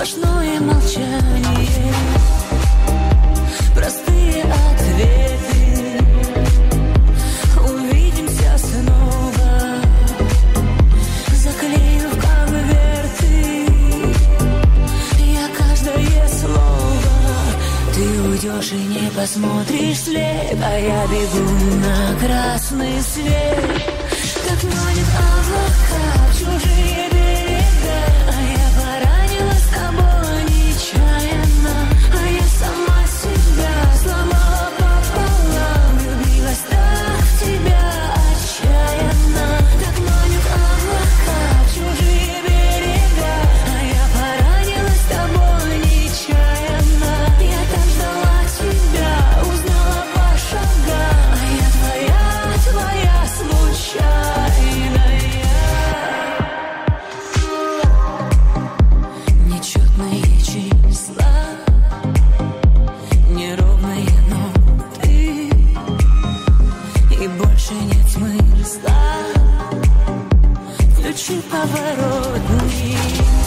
сплошное молчание, простые ответы. Увидимся снова, заклею в конверты я каждое слово. Ты уйдешь и не посмотришь вслед, а я бегу на красный свет. Так манит облака в чужие берега, а я поранила с тобой нечаянно, а я сама себя сломала пополам, влюбилась так в тебя отчаянно. Так манит облака в чужие берега, а я поранила с тобой нечаянно. Я так ждала тебя, узнала по шагам, а я твоя случайная. Нечетные числа, неровные ноты, и больше нет смысла. Включи поворотник,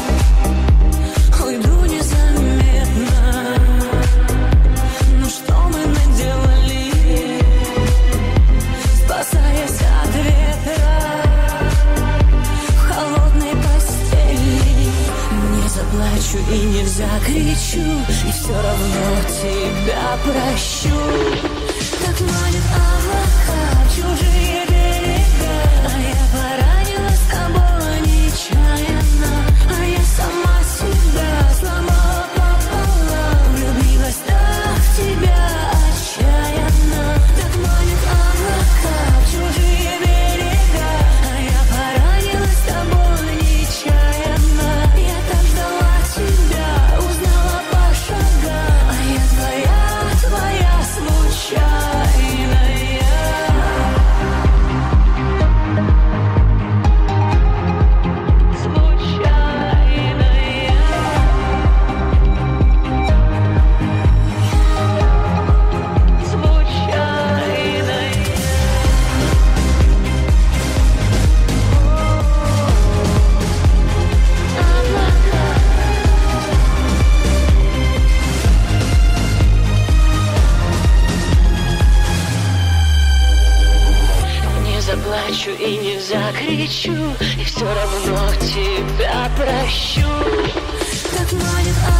уйду незаметно. Ну что мы наделали, спасаясь от ветра в холодной постели? Не заплачу и не закричу, и все равно тебя прощу. Так манит облака в чужие берега, а я поранила с тобой нечаянно, а я сама себя сломала пополам, влюбилась так в тебя отчаянно. Так манит облака в чужие берега, а я поранила с тобой нечаянно. Я так ждала тебя, узнала по шагам, а я твоя случайная. Заплачу и не закричу, и все равно тебя прощу. Так манит